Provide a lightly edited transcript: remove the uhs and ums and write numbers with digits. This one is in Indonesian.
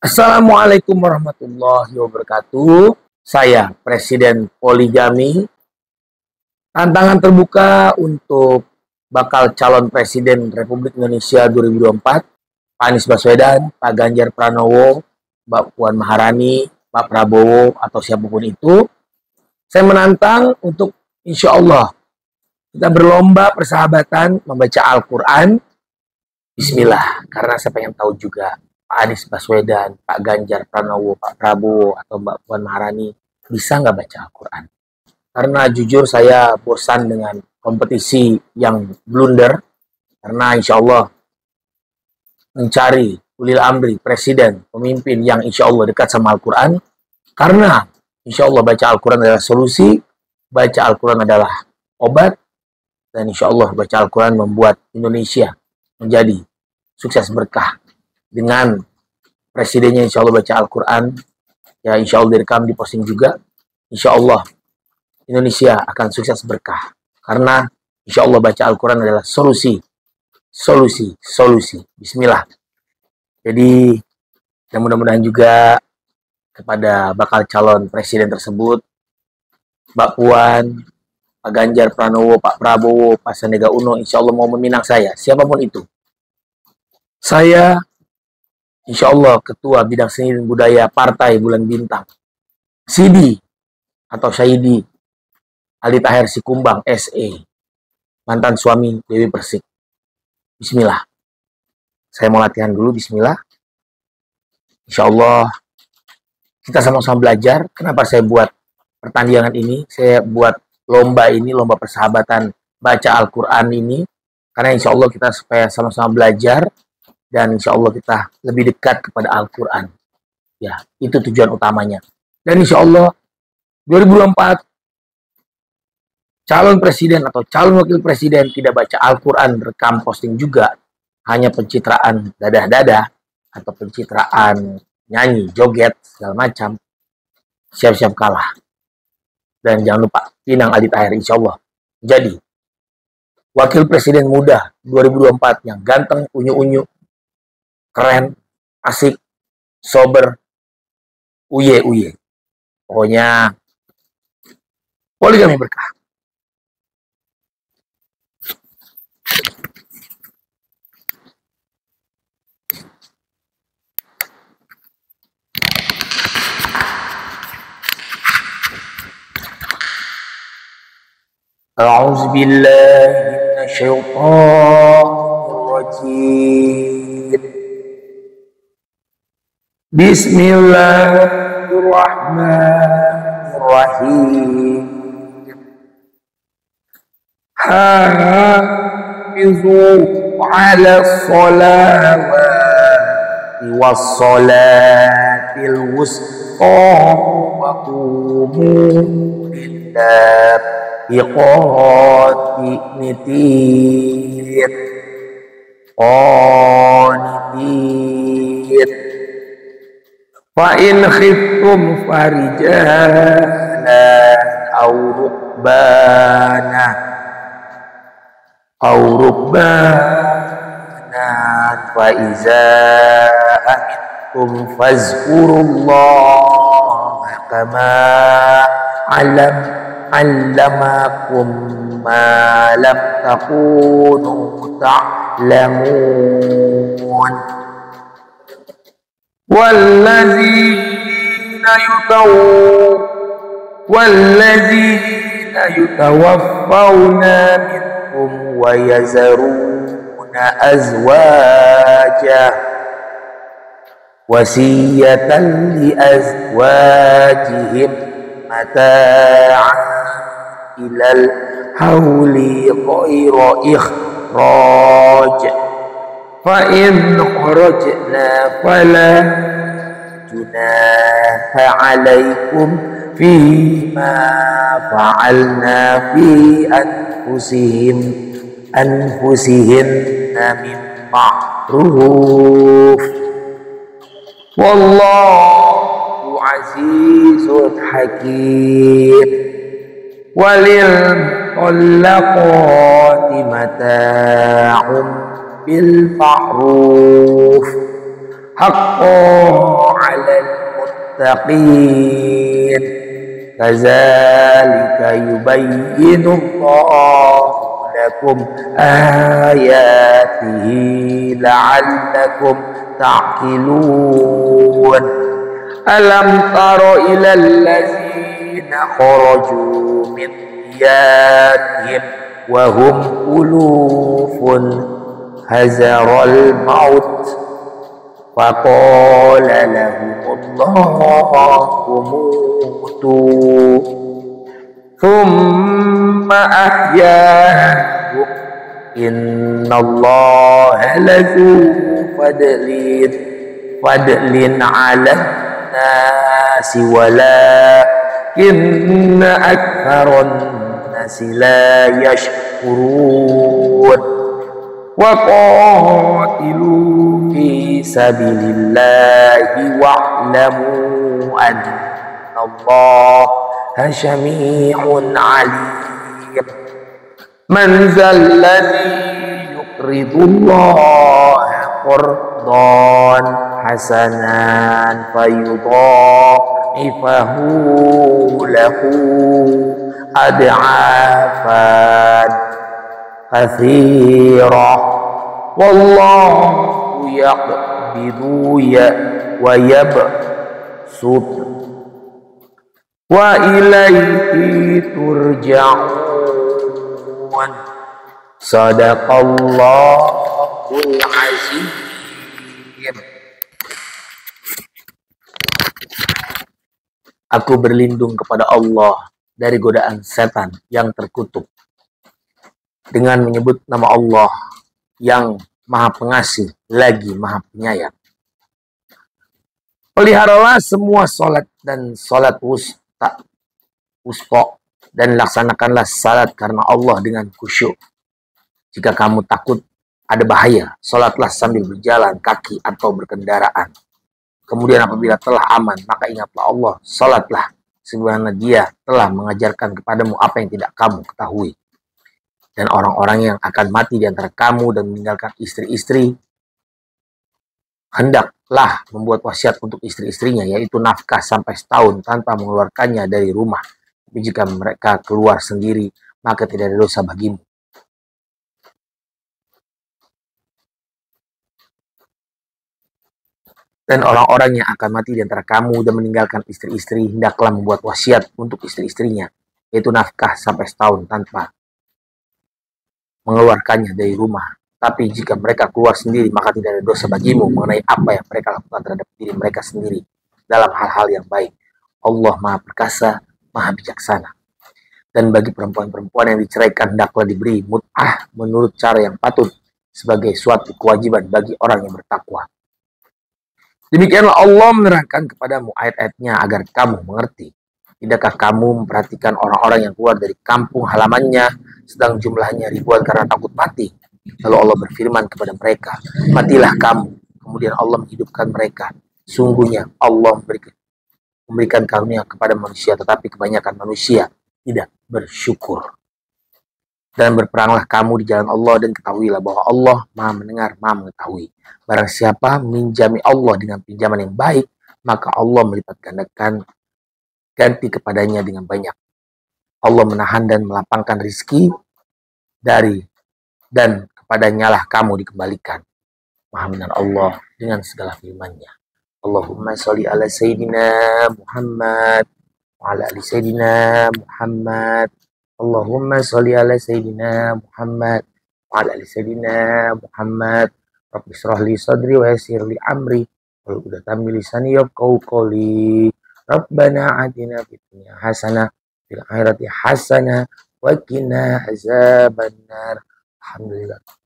Assalamualaikum warahmatullahi wabarakatuh. Saya Presiden Poligami. Tantangan terbuka untuk bakal calon Presiden Republik Indonesia 2024, Pak Anies Baswedan, Pak Ganjar Pranowo, Mbak Puan Maharani, Pak Prabowo, atau siapapun itu. Saya menantang untuk insya Allah kita berlomba persahabatan membaca Al-Quran. Bismillah, karena saya pengen tahu juga Pak Anies Baswedan, Pak Ganjar Pranowo, Pak Prabowo, atau Mbak Puan Maharani bisa nggak baca Al-Quran. Karena jujur saya bosan dengan kompetisi yang blunder, karena insya Allah mencari ulil amri, presiden, pemimpin yang insya Allah dekat sama Al-Quran, karena insya Allah baca Al-Quran adalah solusi, baca Al-Quran adalah obat, dan insya Allah baca Al-Quran membuat Indonesia menjadi sukses berkah. Dengan presidennya insya Allah baca Al-Quran, ya insya Allah direkam, diposting juga, insya Allah Indonesia akan sukses berkah. Karena insya Allah baca Al-Quran adalah solusi. Bismillah. Jadi dan mudah-mudahan juga kepada bakal calon presiden tersebut, Mbak Puan, Pak Ganjar Pranowo, Pak Prabowo, Pak Sandiaga Uno, insya Allah mau meminang saya, siapapun itu. Saya insya Allah Ketua Bidang Seni dan Budaya Partai Bulan Bintang, Sidi atau Syahidi Ali Tahir Sikumbang SE, mantan suami Dewi Persik. Bismillah. Saya mau latihan dulu, bismillah. Insya Allah kita sama-sama belajar. Kenapa saya buat pertandingan ini? Saya buat lomba ini, lomba persahabatan baca Al-Quran ini. Karena insya Allah kita supaya sama-sama belajar. Dan insya Allah kita lebih dekat kepada Al-Quran. Ya, itu tujuan utamanya. Dan insya Allah 2024 calon presiden atau calon wakil presiden tidak baca Al-Quran, rekam posting juga, hanya pencitraan dadah-dadah atau pencitraan nyanyi, joget, segala macam, siap-siap kalah. Dan jangan lupa pinang Ali Tahir insya Allah jadi wakil presiden muda 2024 yang ganteng, unyu-unyu, keren, asik, sober, uye. Pokoknya poligami berkah. A'udzu billahi minasyaitonir rajim. Bismillahirrahmanirrahim. Hafizu 'alas sholawati was sholatil wusta wa qumu lillahi qanitin. Fa in khiftum farijalan aw rukbanan fa iza amintum fazkurullaha kama allamakum ma lam takunu ta'lamun. والذين يتوفون منكم ويذرون أزواجا وصية لأزواجهم متاعا إلى الحول غير إخراج فإن خرجنا فلا جناح عليكم فيما فعلنا في أنفسهن من معروف والله عزيز حكيم. وللمطلقات متاع بالمعروف حقا على المتقين كذلك يبين الله لكم آياته لعلكم تعقلون ألم تر إلى الذين خرجوا من ديارهم وهم ألوف حذر الموت فقال لهم الله موتوا ثم أحياهم إن الله لذو فضل على الناس ولكن أكثر الناس لا يشكرون وقاتلوا في سبيل الله واعلموا أن الله سميع عليم من ذا الذي يقرض الله قرضا حسنا فيضاعفه له أضعافا كثيرة والله يقبض ويبسط وإليه ترجعون Sadaqallahul azim. Aku berlindung kepada Allah dari godaan setan yang terkutuk dengan menyebut nama Allah yang Maha Pengasih lagi Maha Penyayang. Peliharalah semua salat dan salat wusta dan laksanakanlah salat karena Allah dengan khusyuk. Jika kamu takut ada bahaya, salatlah sambil berjalan kaki atau berkendaraan. Kemudian apabila telah aman, maka ingatlah Allah, salatlah sebagaimana Dia telah mengajarkan kepadamu apa yang tidak kamu ketahui. Dan orang-orang yang akan mati di antara kamu dan meninggalkan istri-istri, hendaklah membuat wasiat untuk istri-istrinya, yaitu nafkah sampai setahun tanpa mengeluarkannya dari rumah. Tapi jika mereka keluar sendiri, maka tidak ada dosa bagimu. Dan orang-orang yang akan mati di antara kamu dan meninggalkan istri-istri, hendaklah membuat wasiat untuk istri-istrinya, yaitu nafkah sampai setahun tanpa mengeluarkannya dari rumah. Tapi jika mereka keluar sendiri, maka tidak ada dosa bagimu mengenai apa yang mereka lakukan terhadap diri mereka sendiri dalam hal-hal yang baik. Allah Maha Perkasa, Maha Bijaksana. Dan bagi perempuan-perempuan yang diceraikan, hendaklah diberi mut'ah menurut cara yang patut sebagai suatu kewajiban bagi orang yang bertakwa. Demikianlah Allah menerangkan kepadamu ayat-ayatnya agar kamu mengerti. Tidakkah kamu memperhatikan orang-orang yang keluar dari kampung halamannya, sedang jumlahnya ribuan karena takut mati? Lalu Allah berfirman kepada mereka, matilah kamu. Kemudian Allah menghidupkan mereka. Sungguhnya Allah memberikan karunia kepada manusia, tetapi kebanyakan manusia tidak bersyukur. Dan berperanglah kamu di jalan Allah dan ketahuilah bahwa Allah Maha mendengar, Maha mengetahui. Barang siapa minjami Allah dengan pinjaman yang baik, maka Allah melipat gandakan ganti kepadanya dengan banyak. Allah menahan dan melapangkan rizki dari dan kepadanya lah kamu dikembalikan. Maha mendengar Allah dengan segala firman-Nya. Allahumma sholli ala Sayyidina Muhammad wa ala ali Sayyidina Muhammad. Allahumma sholli ala Sayyidina Muhammad wa ala ali Sayyidina Muhammad. Rabbi shrah li sadri wa yassir li amri wa uqdatam min lisani yafqahu qawli. Rabbana atina fid dunya hasanah fil akhirati hasanah wa qina azabannar. Alhamdulillah.